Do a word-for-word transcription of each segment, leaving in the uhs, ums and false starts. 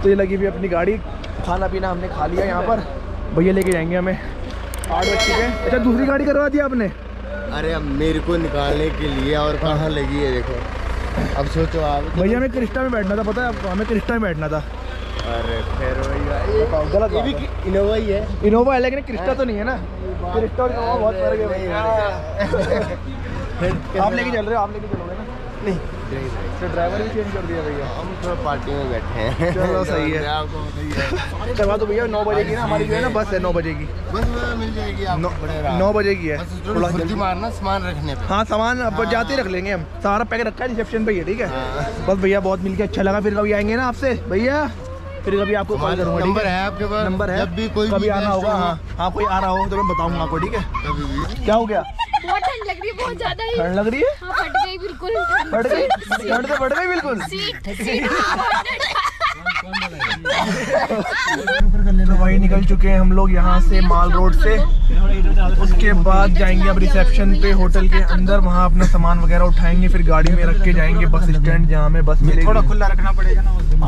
तो ये लगी हुई अपनी गाड़ी, खाना पीना हमने खा लिया यहाँ पर। भैया लेके जाएंगे हमें, आठ बज चुके हैं। अच्छा दूसरी गाड़ी करवा दी आपने? अरे अब मेरे को निकालने के लिए, और कहाँ लगी है देखो। अब सोचो आप। भैया हमें क्रिस्टा में बैठना था, पता है आपको, हमें क्रिस्टा में बैठना था। अरे फिर भैया गलत, ये भी इनोवा ही है। इनोवा है लेकिन क्रिस्टा तो नहीं है ना। क्रिस्टा और इनोवा बहुत फर्क है भैया। आप लेके चल रहे हो? आप लेके चलोगे ना? नहीं तो ड्राइवर भी चेंज कर दिया भैया। हम थोड़ा पार्टी में बैठे हैं। चलो सही है, करवा दो भैया। नौ बजे की ना हमारी जो है ना बस है, नौ बजे की बस मिल जाएगी आपको। नौ बजे की है। थोड़ा जल्दी मारना सामान रखने पे। हाँ सामान अब जाते ही रख लेंगे हम, सारा पैक रखा है रिसेप्शन पे ही है, ठीक है। बस भैया बहुत मिलके अच्छा लगा, फिर कभी आएंगे ना आपसे भैया, फिर कभी आपको कॉल करूँगा। नंबर है आपके पास? नंबर है, जब भी कोई कभी आना होगा। हाँ हाँ कोई आ रहा हो तो मैं बताऊँगा आपको, ठीक है। क्या हो गया? बहुत ठंड लग रही है, बहुत ज्यादा ही ठंड लग रही है। हाँ, फट गई बिल्कुल, फट गई ठंड से फट गई बिल्कुल। तो वही निकल चुके हैं हम लोग यहाँ से माल रोड से। उसके बाद जाएंगे अब रिसेप्शन पे होटल के अंदर, वहाँ अपना सामान वगैरह उठाएंगे, फिर गाड़ी में रख के जाएंगे बस स्टैंड जहाँ हमें बस मिलेगी। थोड़ा खुला रखना पड़ेगा ना।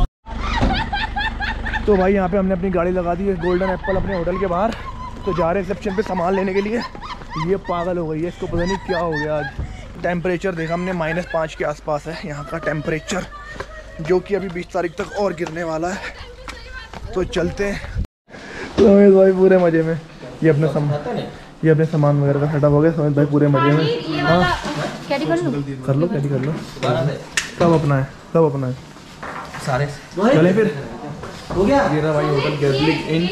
तो भाई यहाँ पे हमने अपनी गाड़ी लगा दी है गोल्डन एप्पल अपने होटल के बाहर। तो जा रहे हैं रिसेप्शन पे सामान लेने के लिए। ये पागल हो गई है, इसको पता नहीं क्या हो गया आज। टेम्परेचर देखा हमने माइनस पाँच के आसपास है यहाँ का टेम्परेचर, जो कि अभी बीस तारीख तक और गिरने वाला है। तो चलते हैं। तो समीत भाई पूरे मज़े में, ये अपने सामान ये अपने सामान वगैरह का सेटअप हो गया। समीत भाई पूरे मज़े में। हाँ कैरी कर लो, कर लो कैरी कर लो, सब अपना है, सब अपना है सारे। चले फिर, हो गया। ये रहा भाई होटल कैथलिक इन।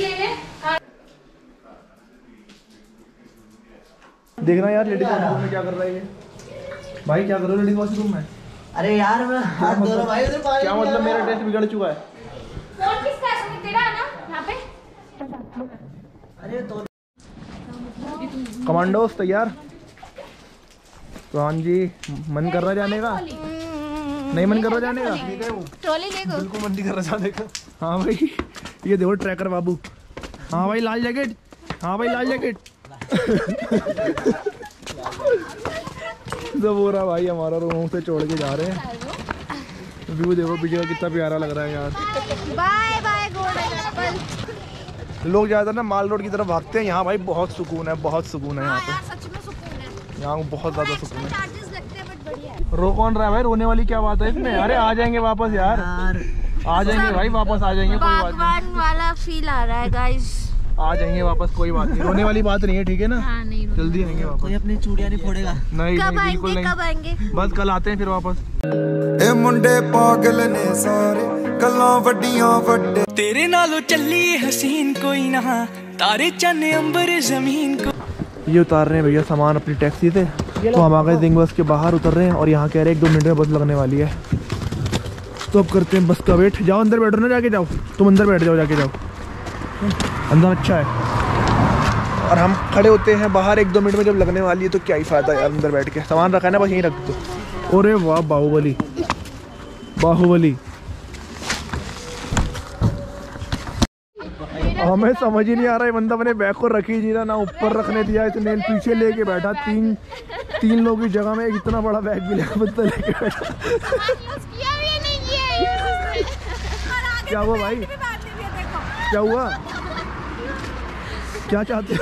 देखना यार लेडीज वॉशरूम में क्या कर रहा है ये भाई, क्या कर रहे हो लेडीज वॉशरूम में? अरे यार मैं हाथ धो रहा भाई, उधर पानी। क्या मतलब मेरा टेस्ट बिगड़ चुका है? फोन किसका है? तेरा है ना यहाँ पे? अरे तो कमांडोस तैयार? तो हाँ जी, मन कर रहा जाने का? नहीं मन कर रहा जाने का? ट्रॉली लेकर बिल्कुल मन नहीं कर रहा जाने का। हाँ भाई ये देखो ट्रैकर बाबू। हाँ भाई लाल जैकेट, हाँ भाई लाल जैकेट। जब हो रहा भाई हमारा रूम से छोड़ के जा रहे हैं। व्यू देखो पीछे का कितना प्यारा लग रहा है यार। Bye bye golden apple. लोग ज़्यादा ना माल रोड की तरफ भागते हैं, यहाँ भाई बहुत सुकून है, बहुत सुकून है यहाँ पे। सच में सुकून है यहाँ बहुत ज़्यादा सुकून है। चार्जेस लगते हैं बट बढ़िया है। रो कौन रहा है भाई? रोने वाली क्या बात है इसमें? अरे आ जाएंगे वापस यार, आ जाएंगे भाई वापस आ जाएंगे, कोई बात बागवान वाला फील आ रहा है गाइस। नहीं, आ जाएंगे वापस, कोई बात नहीं। रोने वाली बात नहीं है, ठीक है ना? हाँ नहीं जल्दी आएंगे वापस। कोई अपनी चूड़ियां नहीं फोड़ेगा। नहीं कब नहीं बिल्कुल आएंगे, नहीं, कब आएंगे? बस कल आते हैं फिर वापस। ए मुंडे पागल ने सारे गल्लां वड्डियां वड्डे तेरे नालों चली हसीन कोई ना तारे चन्ने अंबर जमीन को। ये उतार रहे हैं भैया सामान अपनी टैक्सी से। तो हम आ गए जिंग बस के बाहर उतर रहे हैं और यहाँ कह रहे हैं एक दो मिनट में बस लगने वाली है। तो अब करते हैं बस का वेट। जाओ अंदर बैठो ना, जाके जाओ तुम अंदर बैठ जाओ, जाके जाओ अंदर अच्छा है। और हम खड़े होते हैं बाहर, एक दो मिनट में जब लगने वाली है तो क्या ही फायदा यार अंदर बैठ के। सामान रखा है ना बस यहीं रख दो। अरे वाह बाहुबली, बाहुबली। हमें समझ ही नहीं आ रहा है बंदा अपने बैग को रखी जी रहा ना, ऊपर रखने दिया इसने, पीछे लेके बैठा। तीन तीन लोगों की जगह में इतना बड़ा बैग भी लेकर बंदा लेके बैठा। क्या हुआ भाई, क्या हुआ, क्या चाहते हो?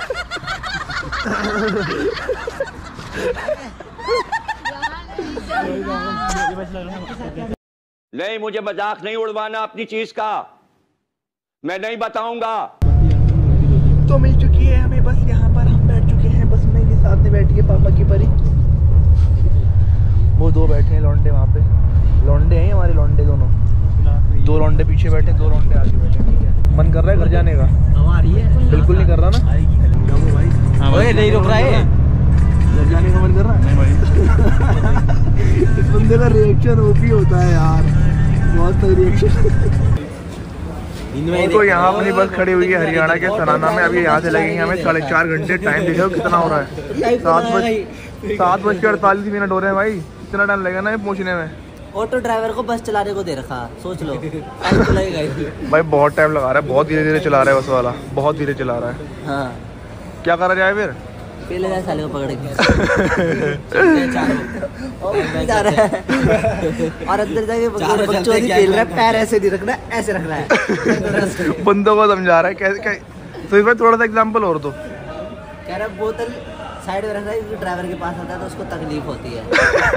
नहीं मुझे मजाक नहीं उड़वाना अपनी चीज का, मैं नहीं बताऊंगा। तो मिल चुकी है हमें बस, यहाँ पर हम बैठ चुके हैं बस में। ये साथ में बैठी है पापा की परी, वो दो बैठे हैं लौंडे वहाँ पे। लौंडे हैं हमारे, लौंडे दोनों, दो लौंडे पीछे बैठे, दो लौंडे आगे बैठे। ठीक है, मन कर रहा है घर जाने का? आ रही है, बिल्कुल नहीं कर रहा ना भाई? ओए नहीं रुक रहा है, घर जाने का मन कर रहा है? नहीं भाई। इस बंदे का रिएक्शन ओपी होता है यार, बहुत सही रिएक्शन। तो यहाँ अपनी बस खड़ी हुई है हरियाणा के सराना में। अभी यहाँ से लगेंगे हमें साढ़े चार घंटे। टाइम देखो कितना हो रहा है, सात बज सात बज के अड़तालीस मिनट हो रहे हैं भाई। इतना टाइम लगेगा ना पहुँचने में। ऑटो ड्राइवर को बस चलाने को दे रखा, सोच लो लगेगा भाई बहुत टाइम लगा रहा है, बहुत धीरे धीरे चला रहा है बस वाला, बहुत धीरे चला रहा है। हाँ क्या करा जाए फिर? पहले जा साले को पकड़ के जा रहा है और अंदर जाके बच्चों की खेल रहा है, पैर ऐसे नहीं रखना, ऐसे रखना है। बंदों को समझा रहा है कैसे कैसे। तो एक बार थोड़ा सा एग्जांपल और दो। कह रहा बोतल साइड में रखना है क्योंकि ड्राइवर के पास आता है तो उसको तकलीफ होती है,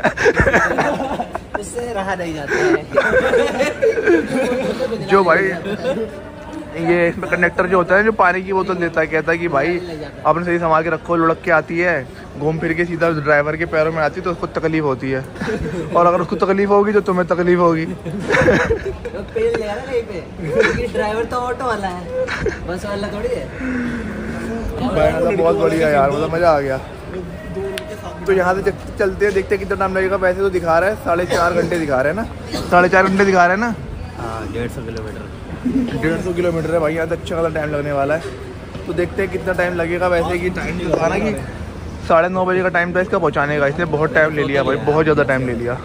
उससे रहा नहीं जाता है। जो भाई ये इसमें कंडक्टर जो होता है जो पानी की बोतल देता है, कहता है कि भाई आपने सही संभाल के रखो, लुढ़क के आती है, घूम फिर के सीधा ड्राइवर के पैरों में आती है तो उसको तकलीफ होती है, और अगर उसको तकलीफ होगी तो तुम्हें तकलीफ होगी। ड्राइवर तो ऑटो वाला है, बस वाला थोड़ी है। तो बहुत बढ़िया यार, मतलब मज़ा आ गया। तो यहाँ से चलते हैं, देखते हैं कितना टाइम लगेगा। वैसे तो दिखा रहा है साढ़े चार घंटे दिखा रहे हैं ना, साढ़े चार घंटे दिखा रहे हैं ना। हाँ डेढ़ सौ किलोमीटर डेढ़ सौ किलोमीटर है भाई, यहाँ तक अच्छा खासा टाइम लगने वाला है। तो देखते हैं कितना टाइम लगेगा। वैसे कि टाइम दिखा ना कि साढ़े नौ बजे का टाइम था इसका पहुँचाने का, इसने बहुत टाइम ले लिया भाई, बहुत ज़्यादा टाइम ले लिया।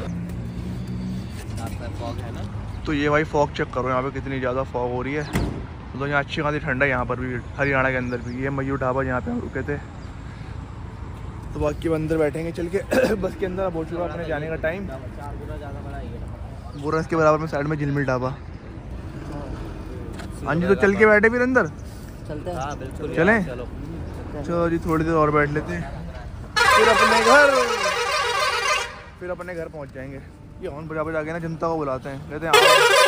तो ये भाई फॉग चेक करो यहाँ पे कितनी ज़्यादा फॉग हो रही है। तो यहाँ अच्छी खासी ठंडा है, यहाँ पर भी हरियाणा के अंदर भी। ये मयूर ढाबा जहाँ पे हम रुके थे। तो बाकी अंदर बैठेंगे चल के बस के अंदर। अब हो चुका अपने जाने का टाइम। बुरस के बराबर में साइड में झिलमिल ढाबा। हाँ जी, तो चल के बैठे फिर अंदर चलते हैं। हाँ बिल्कुल चलें। चलो जी थोड़ी देर और बैठ लेते हैं, फिर अपने घर फिर अपने घर पहुँच जाएंगे। ये हॉर्न बजा बजा के ना जनता को बुलाते हैं, कहते हैं आओ।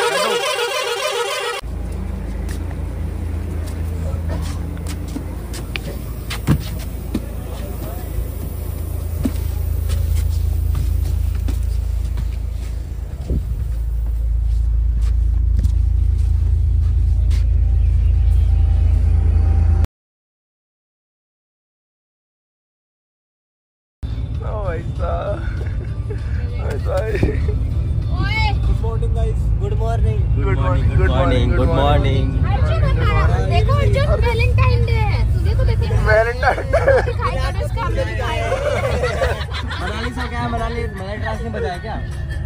Good morning good morning good morning good morning. देखो अर्जुन, वैलेंटाइन डे है, तू देखो देखो वैलेंटाइन डे दिखाई दो इसका, हमने दिखाया। मनाली से क्या है, मनाली मनाली ट्रांस नहीं बजाया क्या?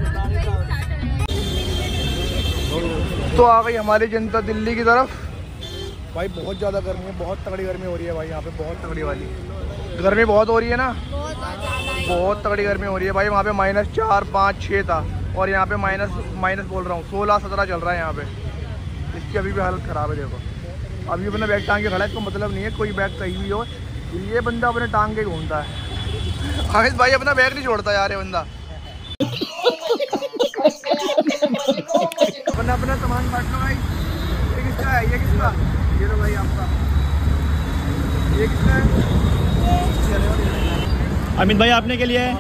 तो आ गई हमारी जनता दिल्ली की तरफ। भाई बहुत ज़्यादा गर्मी है, बहुत तगड़ी गर्मी हो रही है भाई यहाँ पे, बहुत तगड़ी वाली गर्मी बहुत हो रही है ना, बहुत तगड़ी गर्मी हो रही है भाई। वहाँ पे माइनस चार पाँच छः था और यहाँ पे माइनस माइनस बोल रहा हूँ सोलह सत्रह चल रहा है यहाँ पे। इसकी अभी भी हालत ख़राब है। देखो अभी अपने बैग टांग के खड़ा है, इसको मतलब नहीं है कोई बैग कहीं भी हो, ये बंदा अपने टांग के घूमता है। हामिद भाई अपना बैग नहीं छोड़ता यार ये बंदा। अपना अपना सामान बांट लो भाई। ये किसका है, ये किसका? ये लो भाई आपका। ये किसका है? अमित भाई आपने के लिए है।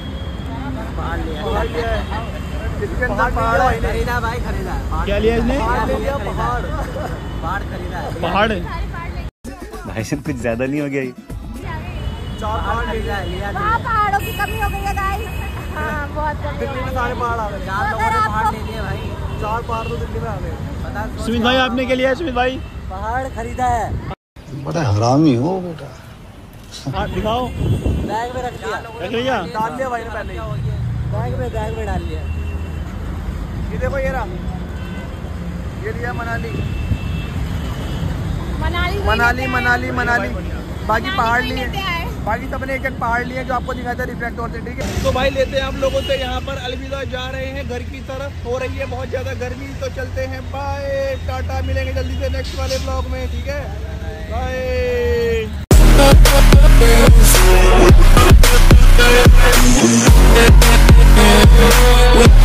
इसके अंदर पहाड़ है। खरीदा भाई, खरीदा। क्या लिया इसने? पहाड़ ले लिया, पहाड़ पहाड़ खरीदा है। पहाड़ भाई साहब कुछ ज्यादा नहीं हो गया ये? चार पहाड़ खरीदा है, लिया वहाँ पहाड़ों की कमी हो गई है गाइस। हाँ बहुत कमी हो गई है। सारे पहाड़ आ गए, चार लोगों ने पहाड़ ले लिए भाई। चार पहाड़ तो दिल्ली में आ गए। सुमित भाई आपने के लिए है? सुमित भाई पहाड़ खरीदा है। बड़ा हरामी हो बेटा। हाँ दिखाओ, बैग में रख दिया, रख लिया। डाल लिया भाई ने पहले ही। बैग में बैग में डाल लिया। ये देखो ये रहा, ये लिया मनाली मनाली मनाली मनाली मनाली। बाकी पहाड़ लिए, लेते आए। बाकी सबने एक एक पहाड़ लिए जो आपको दिखाया था रिफ्लेक्ट और से। ठीक है तो भाई लेते हैं हम लोगों से यहाँ पर अलविदा, जा रहे हैं घर की तरफ। हो रही है बहुत ज़्यादा गर्मी, तो चलते हैं। बाय टाटा, मिलेंगे जल्दी से नेक्स्ट वाले ब्लॉग में। ठीक है बाय।